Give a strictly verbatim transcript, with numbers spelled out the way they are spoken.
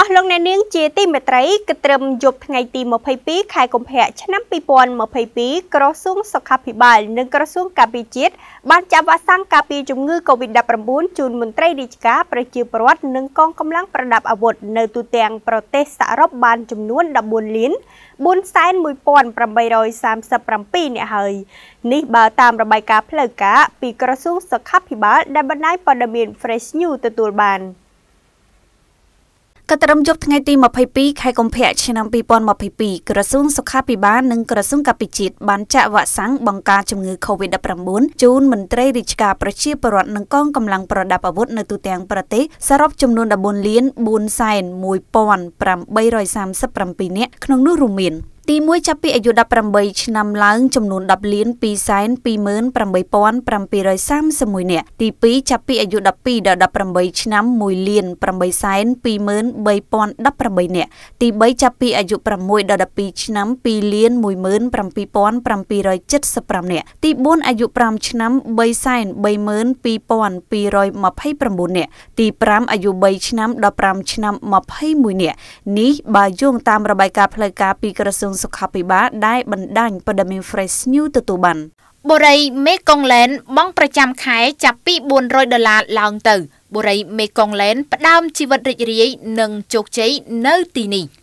អស់លោកអ្នកនាងជាទីមេត្រីគិតត្រឹមយប់ថ្ងៃទីម្ភៃពីរខែកុម្ភៈឆ្នាំពីរពាន់ម្ភៃពីរក្រសួងសុខាភិបាលនិងក្រសួងការពារជាតិបានចាត់វ៉ាក់សាំងការពារជំងឺ កូវីដ ដប់ប្រាំបួន ជូនមន្ត្រីរាជការប្រជាពលរដ្ឋនិងកងកម្លាំងប្រដាប់អាវុធនៅទូទាំងប្រទេសសរុបបានចំនួន ដប់បួនលានបួនសែនមួយពាន់ប្រាំបីរយសាមសិបប្រាំពីរនាក់ហើយនេះបើតាមរបាយការណ៍ផ្លូវការពីក្រសួងសុខាភិបាលដែលបណ្ដាញព័ត៌មាន Fresh News ទទួលបានកត្រឹមយប់ថ្ងៃទីម្ភៃពីរខែកុម្ភៈឆ្នាំពីរពាន់ម្ភៃពីរក្រសួងសុខាភិបាលនិងក្រសួងការពារជាតិបានចាក់វ៉ាក់សាំងបង្ការជំងឺ កូវីដ ដប់ប្រាំបួន ជូនមន្ត្រីរាជការប្រជាពលរដ្ឋនិងកងកម្លាំងប្រដាប់អាវុធនៅទូទាំងប្រទេសសរុបចំនួន ដប់បួនលានបួនសែនមួយពាន់ប្រាំបីរយសាមសិបប្រាំពីរនាក់ក្នុងនោះរួមមានទីមួយចាប់ពីអាយុដប់ប្រាំបីឆ្នាំឡើងចំនួន ដប់លានពីរសែនពីរម៉ឺនប្រាំបីពាន់ប្រាំពីររយសាមសិបមួយនាក់ទីពីរចាប់ពីអាយុដប់ពីរដល់ដប់ប្រាំបីឆ្នាំមួយលានប្រាំបីសែនពីរម៉ឺនបីពាន់ដប់ប្រាំបីនាក់ទីបីចាប់ពីអាយុប្រាំមួយដល់ដប់ពីរឆ្នាំពីរលានមួយម៉ឺនប្រាំពីរពាន់ប្រាំពីររយចិតសិបប្រាំនាក់ទីបួនអាយុប្រាំឆ្នាំបីសែនបីម៉ឺនពីរពាន់ពីររយម្ភៃប្រាំបួននាក់ទីប្រាំអាយុបីឆ្នាំដល់ប្រាំឆ្នាំម្ភៃមួយនាក់នេះបើយោងតាមរបាយការណ៍ផ្លូវការពីក្រសួងសុខាភិបាលដែលបណ្ដាញព័ត៌មាន Fresh News ទទួលបានបុរីមេកុងឡែនបង់ប្រចាំខែចាប់ពីបួនរយដុល្លារឡើងទៅបុរីមេកុងឡែនផ្ដើមជីវិតរីករាយនិងជោគជ័យនៅទីនេះ